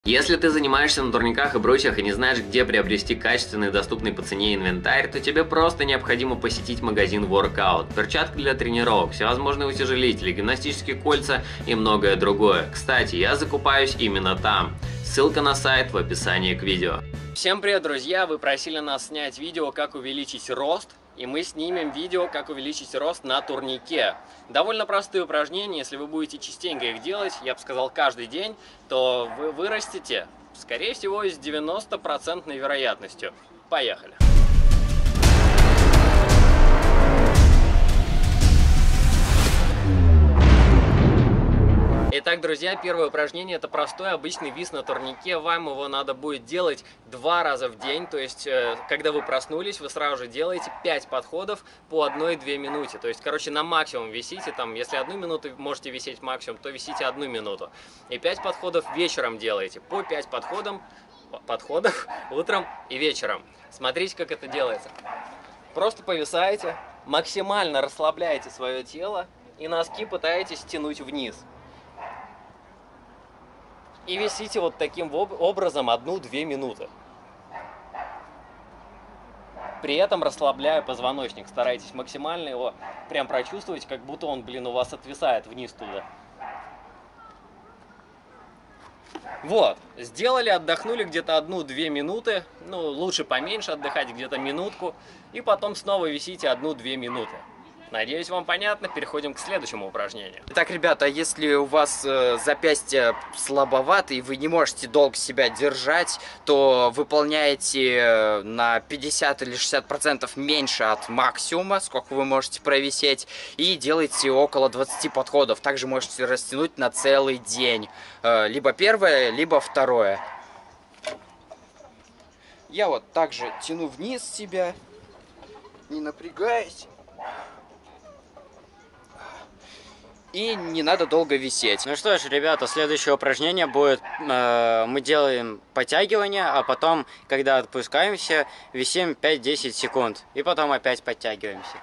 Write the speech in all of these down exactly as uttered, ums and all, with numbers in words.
Если ты занимаешься на турниках и брусьях и не знаешь, где приобрести качественный и доступный по цене инвентарь, то тебе просто необходимо посетить магазин Workout. Перчатки для тренировок, всевозможные утяжелители, гимнастические кольца и многое другое. Кстати, я закупаюсь именно там. Ссылка на сайт в описании к видео. Всем привет, друзья! Вы просили нас снять видео, как увеличить рост. И мы снимем видео, как увеличить рост на турнике. Довольно простые упражнения, если вы будете частенько их делать, я бы сказал каждый день, то вы вырастете, скорее всего, с девяностопроцентной вероятностью. Поехали! Итак, друзья, первое упражнение — это простой обычный вис на турнике. Вам его надо будет делать два раза в день. То есть, когда вы проснулись, вы сразу же делаете пять подходов по одной-две минуте. То есть, короче, на максимум висите. Там, если одну минуту можете висеть максимум, то висите одну минуту. И пять подходов вечером делаете. По пять подходов, подходов утром и вечером. Смотрите, как это делается. Просто повисаете, максимально расслабляете свое тело и носки пытаетесь тянуть вниз. И висите вот таким образом одну-две минуты. При этом расслабляя позвоночник. Старайтесь максимально его прям прочувствовать, как будто он, блин, у вас отвисает вниз туда. Вот. Сделали, отдохнули где-то одну-две минуты. Ну, лучше поменьше отдыхать, где-то минутку. И потом снова висите одну-две минуты. Надеюсь, вам понятно. Переходим к следующему упражнению. Итак, ребята, если у вас э, запястье слабовато и вы не можете долго себя держать, то выполняете на пятьдесят или шестьдесят процентов меньше от максимума, сколько вы можете провисеть, и делаете около двадцати подходов. Также можете растянуть на целый день. Э, либо первое, либо второе. Я вот также тяну вниз себя, не напрягаясь. И не надо долго висеть. Ну что ж, ребята, следующее упражнение будет, э, мы делаем подтягивание, а потом, когда отпускаемся, висим пять-десять секунд. И потом опять подтягиваемся.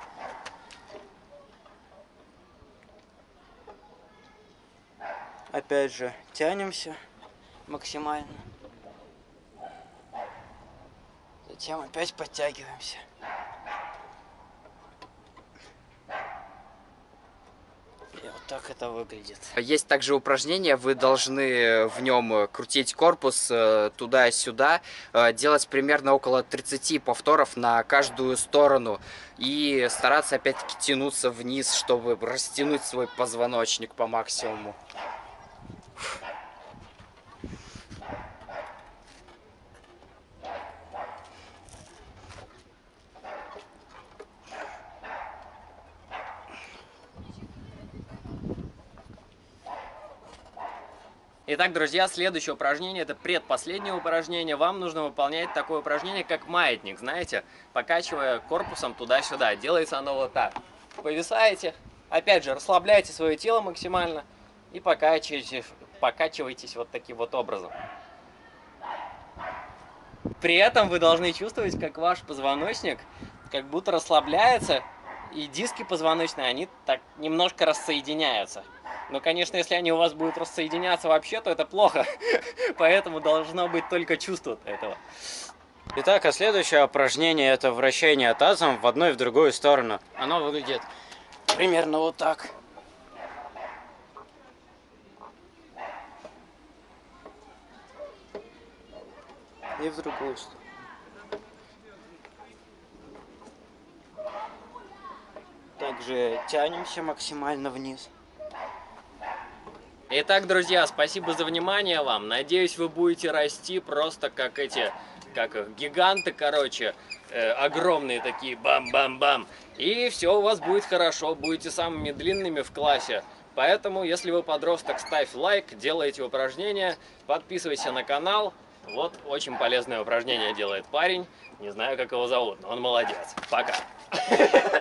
Опять же, тянемся максимально. Затем опять подтягиваемся. Так это выглядит. Есть также упражнение, вы должны в нем крутить корпус туда-сюда, делать примерно около тридцати повторов на каждую сторону и стараться опять-таки тянуться вниз, чтобы растянуть свой позвоночник по максимуму. Итак, друзья, следующее упражнение — это предпоследнее упражнение. Вам нужно выполнять такое упражнение, как маятник, знаете, покачивая корпусом туда-сюда. Делается оно вот так. Повисаете, опять же, расслабляйте свое тело максимально и покачиваетесь, покачиваетесь вот таким вот образом. При этом вы должны чувствовать, как ваш позвоночник как будто расслабляется, и диски позвоночные, они так немножко рассоединяются. Но, конечно, если они у вас будут рассоединяться вообще, то это плохо. Поэтому должно быть только чувство этого. Итак, а следующее упражнение — это вращение тазом в одну и в другую сторону. Оно выглядит примерно вот так. И в другую сторону. Также тянемся максимально вниз. Итак, друзья, спасибо за внимание вам. Надеюсь, вы будете расти просто как эти, как их, гиганты, короче, э, огромные такие, бам-бам-бам. И все у вас будет хорошо, будете самыми длинными в классе. Поэтому, если вы подросток, ставь лайк, делайте упражнения, подписывайся на канал. Вот очень полезное упражнение делает парень. Не знаю, как его зовут, но он молодец. Пока.